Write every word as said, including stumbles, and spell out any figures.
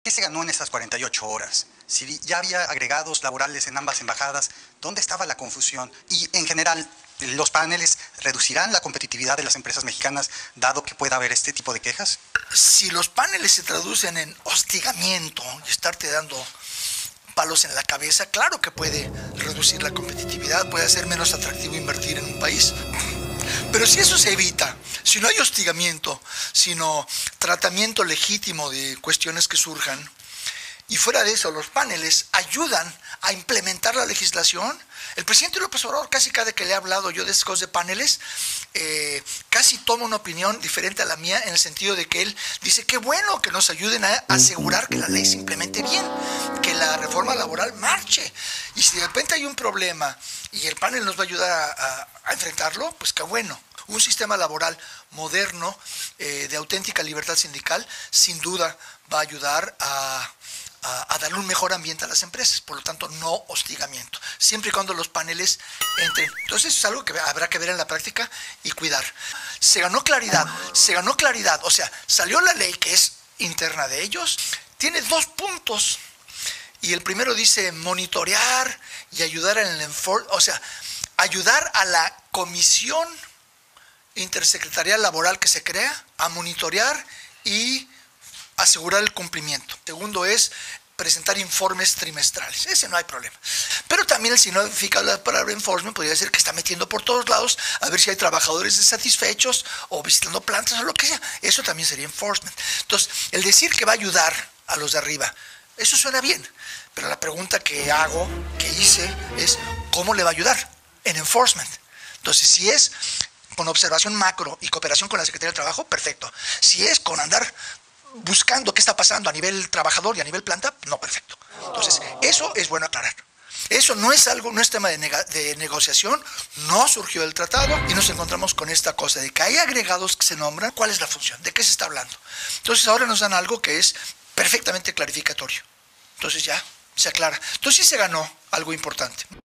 ¿Qué se ganó en esas cuarenta y ocho horas? Si ya había agregados laborales en ambas embajadas, ¿dónde estaba la confusión? Y en general, ¿los paneles reducirán la competitividad de las empresas mexicanas, dado que pueda haber este tipo de quejas? Si los paneles se traducen en hostigamiento y estarte dando palos en la cabeza, claro que puede reducir la competitividad, puede hacer menos atractivo invertir en un país. Pero si eso se evita, si no hay hostigamiento, sino tratamiento legítimo de cuestiones que surjan, y fuera de eso los paneles ayudan a implementar la legislación. El presidente López Obrador, casi cada que le he hablado yo de esas cosas de paneles, eh, casi toma una opinión diferente a la mía, en el sentido de que él dice que bueno que nos ayuden a asegurar que la ley se implemente bien, que la reforma laboral marche. Y si de repente hay un problema y el panel nos va a ayudar a, a, a enfrentarlo, pues qué bueno. Un sistema laboral moderno, eh, de auténtica libertad sindical, sin duda va a ayudar a... A, a darle un mejor ambiente a las empresas, por lo tanto no hostigamiento, siempre y cuando los paneles entren. Entonces es algo que habrá que ver en la práctica y cuidar. Se ganó claridad, se ganó claridad, o sea, salió la ley que es interna de ellos, tiene dos puntos, y el primero dice monitorear y ayudar en el enforcement, o sea, ayudar a la comisión intersecretarial laboral que se crea a monitorear y asegurar el cumplimiento. Segundo es presentar informes trimestrales. Ese no hay problema. Pero también el significado de la palabra enforcement podría ser que está metiendo por todos lados a ver si hay trabajadores insatisfechos o visitando plantas o lo que sea. Eso también sería enforcement. Entonces, el decir que va a ayudar a los de arriba, eso suena bien. Pero la pregunta que hago, que hice, es ¿cómo le va a ayudar? En enforcement. Entonces, si es con observación macro y cooperación con la Secretaría del Trabajo, perfecto. Si es con andar buscando qué está pasando a nivel trabajador y a nivel planta, no, perfecto. Entonces, eso es bueno aclarar. Eso no es algo, no es tema de, nega, de negociación, no surgió del tratado y nos encontramos con esta cosa de que hay agregados que se nombran. ¿Cuál es la función? ¿De qué se está hablando? Entonces, ahora nos dan algo que es perfectamente clarificatorio. Entonces, ya se aclara. Entonces, sí se ganó algo importante.